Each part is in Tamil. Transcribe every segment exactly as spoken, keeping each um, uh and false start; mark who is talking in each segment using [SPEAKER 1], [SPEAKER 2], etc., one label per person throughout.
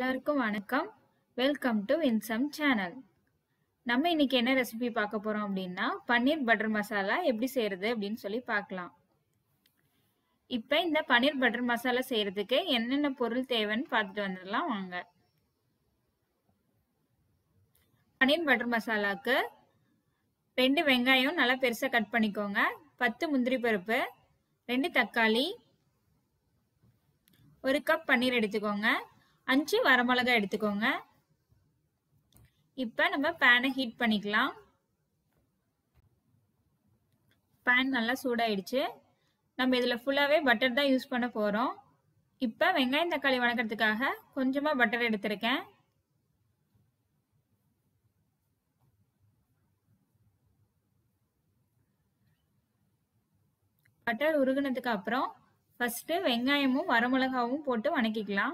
[SPEAKER 1] எல்லாருக்கும் வணக்கம். Welcome to winsome channel. நம்ம இன்னைக்கு என்ன ரெசிபி பார்க்க போறோம் அப்படின்னா பன்னீர் பட்டர் மசாலா எப்படி செய்யறது அப்படின்னு சொல்லி பார்க்கலாம். இப்போ இந்த பன்னீர் பட்டர் மசாலா செய்யறதுக்கு என்னென்ன பொருள் தேவைன்னு பார்த்துட்டு வந்துடலாம் வாங்க. பன்னீர் பட்டர் மசாலாக்கு ரெண்டு வெங்காயம் நல்லா பெருசாக கட் பண்ணிக்கோங்க, பத்து முந்திரி பருப்பு, ரெண்டு தக்காளி, ஒரு கப் பன்னீர் எடுத்துக்கோங்க, அஞ்சு வரமிளகாய் எடுத்துக்கோங்க. இப்போ நம்ம பேனை ஹீட் பண்ணிக்கலாம். பேன் நல்லா சூடாயிடுச்சு. நம்ம இதில் ஃபுல்லாகவே பட்டர் தான் யூஸ் பண்ண போகிறோம். இப்போ வெங்காயம் தக்காளி வணக்கிறதுக்காக கொஞ்சமாக பட்டர் எடுத்திருக்கேன். பட்டர் உருகுனதுக்கு அப்புறம் ஃபர்ஸ்ட் வெங்காயமும் வரமிளகாவும் போட்டு வணக்கிக்கலாம்.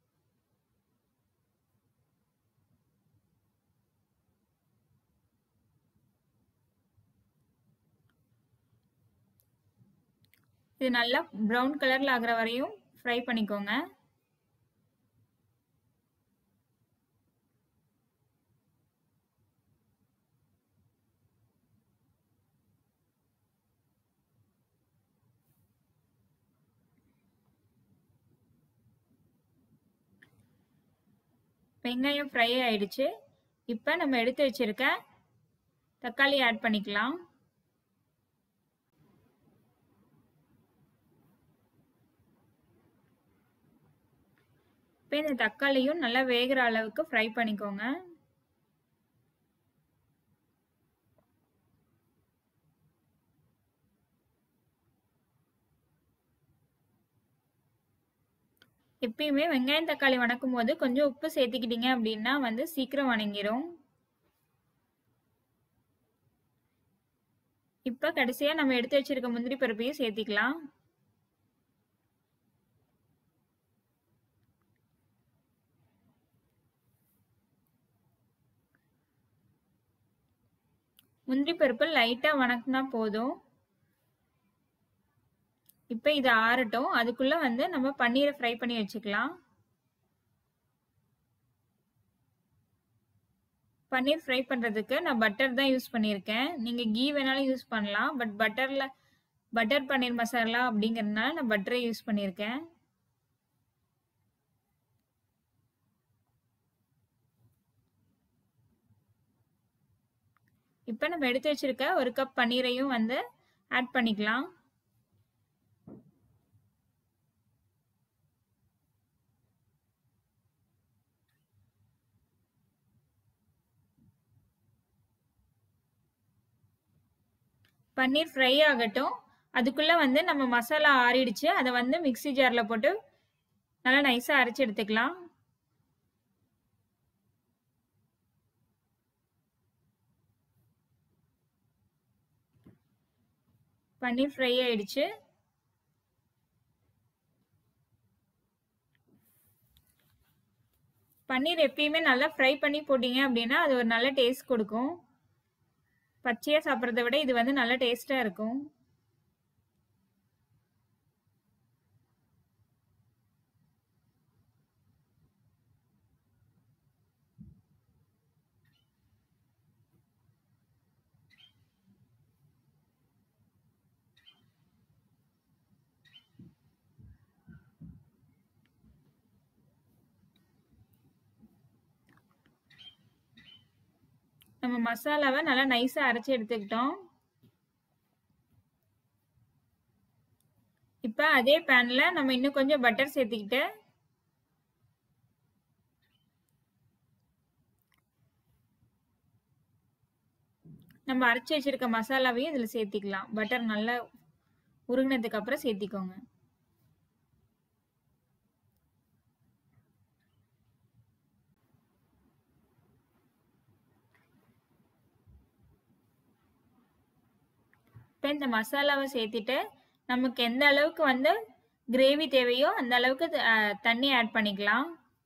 [SPEAKER 1] இது நல்லா ப்ரௌன் கலர்ல ஆகிற வரையும் ஃப்ரை பண்ணிக்கோங்க. வெங்காயம் ஃப்ரை ஆயிடுச்சு. இப்போ நம்ம எடுத்து வச்சிருக்க தக்காளி ஆட் பண்ணிக்கலாம். இப்போ இந்த தக்காளியும் நல்லா வேகிற அளவுக்கு ஃப்ரை பண்ணிக்கோங்க. எப்பயுமே வெங்காயம் தக்காளி வணக்கும் போது கொஞ்சம் உப்பு சேர்த்துக்கிட்டீங்க அப்படின்னா வந்து சீக்கிரம் வணங்கிரும். இப்போ கடைசியாக நம்ம எடுத்து வச்சிருக்க முந்திரி பருப்பையும் சேர்த்திக்கலாம். முந்திரி பருப்பு லைட்டாக வணக்கினா போதும். இப்போ இது ஆறட்டும். அதுக்குள்ள வந்து நம்ம பன்னீரை ஃப்ரை பண்ணி வச்சுக்கலாம். பன்னீர் ஃப்ரை பண்ணுறதுக்கு நான் பட்டர் தான் யூஸ் பண்ணியிருக்கேன். நீங்கள் கீ வேணாலும் யூஸ் பண்ணலாம். பட் பட்டரில் பட்டர் பன்னீர் மசாலா அப்படிங்கிறதுனால நான் பட்டரை யூஸ் பண்ணியிருக்கேன். இப்போ நம்ம எடுத்து வச்சிருக்க ஒரு கப் பன்னீரையும் வந்து ஆட் பண்ணிக்கலாம். பன்னீர் ஃப்ரை ஆகட்டும். அதுக்குள்ள வந்து நம்ம மசாலா ஆறிடுச்சு. அதை வந்து மிக்ஸி ஜாரில் போட்டு நல்லா நைஸாக அரைச்சி எடுத்துக்கலாம். பன்னீர் ஃப்ரை ஆயிடுச்சு. பன்னீர் எப்பயுமே நல்லா ஃப்ரை பண்ணி போட்டீங்க அப்படின்னா அது ஒரு நல்ல டேஸ்ட் கொடுக்கும். பச்சையாக சாப்பிட்றத விட இது வந்து நல்ல டேஸ்டாக இருக்கும். நம்ம மசாலாவை நல்லா நைஸாக அரைச்சி எடுத்துக்கிட்டோம். இப்போ அதே பேனில் நம்ம இன்னும் கொஞ்சம் பட்டர் சேர்த்துக்கிட்டு நம்ம அரைச்சி வச்சிருக்க மசாலாவையும் இதில் சேர்த்திக்கலாம். பட்டர் நல்லா உருகினதுக்கு அப்புறம் சேர்த்திக்கோங்க. இப்போ இந்த மசாலாவை சேர்த்திட்டு நமக்கு எந்த அளவுக்கு வந்து கிரேவி தேவையோ அந்த அளவுக்கு தண்ணி ஆட் பண்ணிக்கலாம்.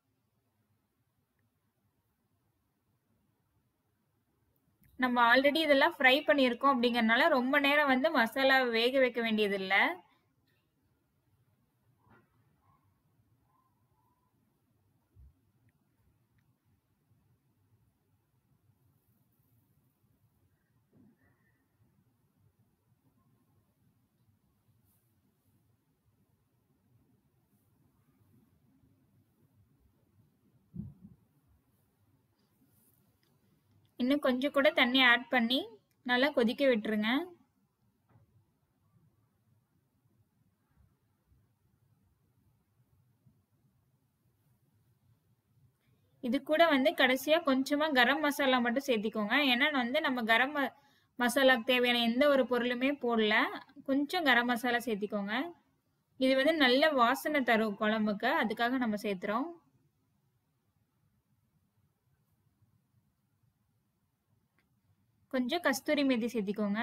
[SPEAKER 1] நம்ம ஆல்ரெடி இதெல்லாம் ஃப்ரை பண்ணியிருக்கோம் அப்படிங்கறனால ரொம்ப நேரம் வந்து மசாலா வேக வைக்க வேண்டியது இல்லை. இன்னும் கொஞ்சம் கூட தண்ணி ஆட் பண்ணி நல்லா கொதிக்க விட்டுருங்க. இது கூட வந்து கடைசியா கொஞ்சமா கரம் மசாலா மட்டும் சேர்த்திக்கோங்க. ஏன்னா வந்து நம்ம கரம் ம மசாலாக்கு தேவையான எந்த ஒரு பொருளுமே போடல. கொஞ்சம் கரம் மசாலா சேர்த்திக்கோங்க. இது வந்து நல்ல வாசனை தரும் குழம்புக்கு. அதுக்காக நம்ம சேர்த்துறோம். கொஞ்சம் கஸ்தூரி மேத்தி சேர்த்திக்கோங்க.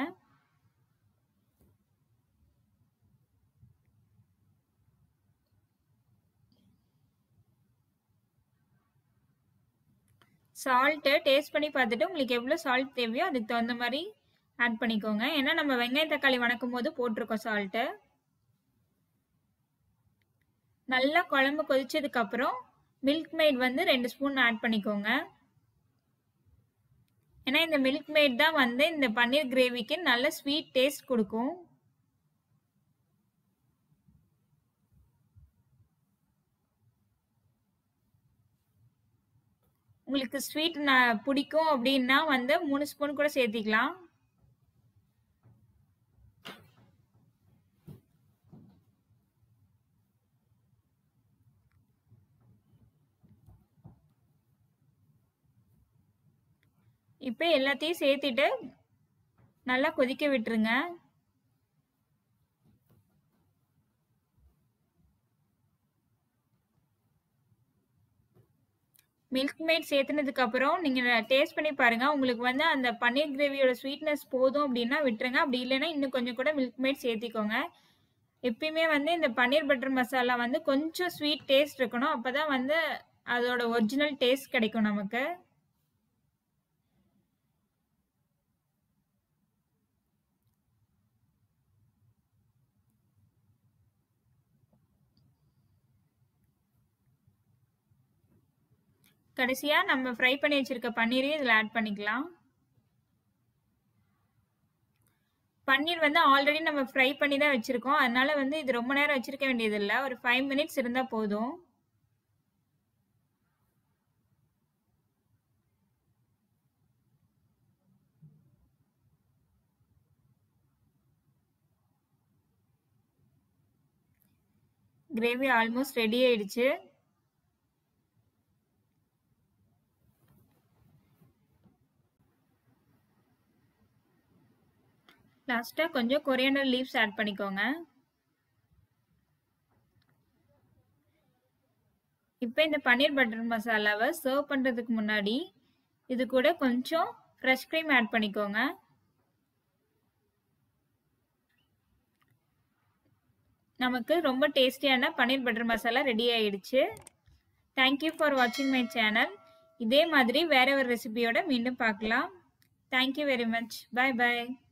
[SPEAKER 1] சால்ட்டு டேஸ்ட் பண்ணி பார்த்துட்டு உங்களுக்கு எவ்வளோ சால்ட் தேவையோ அதுக்கு தகுந்த மாதிரி ஆட் பண்ணிக்கோங்க. ஏன்னா நம்ம வெங்காயம் தக்காளி வணக்கும் போது போட்டிருக்கோம் சால்ட்டு. நல்லா குழம்பு கொதிச்சதுக்கு அப்புறம் மில்க் மேட் வந்து ரெண்டு ஸ்பூன் ஆட் பண்ணிக்கோங்க. ஏன்னா இந்த மில்க் மேட் தான் வந்து இந்த பன்னீர் கிரேவிக்கு நல்ல ஸ்வீட் டேஸ்ட் கொடுக்கும். உங்களுக்கு ஸ்வீட் பிடிக்கும் அப்படின்னா வந்து மூணு ஸ்பூன் கூட சேர்த்திக்கலாம். இப்போ எல்லாத்தையும் சேர்த்துட்டு நல்லா கொதிக்க விட்டுருங்க. மில்க் மேட் சேர்த்துனதுக்கு அப்புறம் நீங்க டேஸ்ட் பண்ணி பாருங்க. உங்களுக்கு வந்து அந்த பன்னீர் கிரேவியோட ஸ்வீட்னஸ் போதும் அப்படின்னா விட்டுருங்க. அப்படி இல்லைன்னா இன்னும் கொஞ்சம் கூட மில்க் மேட் சேர்த்திக்கோங்க. எப்பயுமே வந்து இந்த பன்னீர் பட்டர் மசாலா வந்து கொஞ்சம் ஸ்வீட் டேஸ்ட் இருக்கணும். அப்பதான் வந்து அதோட ஒரிஜினல் டேஸ்ட் கிடைக்கும் நமக்கு. கடைசியா நம்ம ஃப்ரை பண்ணி வச்சிருக்க பன்னீரையும் இதில் ஆட் பண்ணிக்கலாம். பன்னீர் வந்து ஆல்ரெடி நம்ம ஃப்ரை பண்ணி தான் வச்சிருக்கோம். அதனால வந்து இது ரொம்ப நேரம் வச்சிருக்க வேண்டியது இல்லை. ஒரு ஃபைவ் மினிட்ஸ் இருந்தால் போதும். கிரேவி ஆல்மோஸ்ட் ரெடி ஆயிடுச்சு. லாஸ்டா கொஞ்சம் கொரியாண்டர் லீவ்ஸ் ஆட் பண்ணிக்கோங்க. இப்போ இந்த பன்னீர் பட்டர் மசாலாவை சர்வ் பண்றதுக்கு முன்னாடி இது கூட கொஞ்சம் ஃப்ரெஷ் க்ரீம் ஆட் பண்ணிக்கோங்க. நமக்கு ரொம்ப டேஸ்டியான பன்னீர் பட்டர் மசாலா ரெடி ஆயிடுச்சு. தேங்க்யூ ஃபார் வாட்சிங் மை சேனல். இதே மாதிரி வேற ஒரு ரெசிபியோட மீண்டும் பார்க்கலாம். Thank you very much. பாய் பாய்.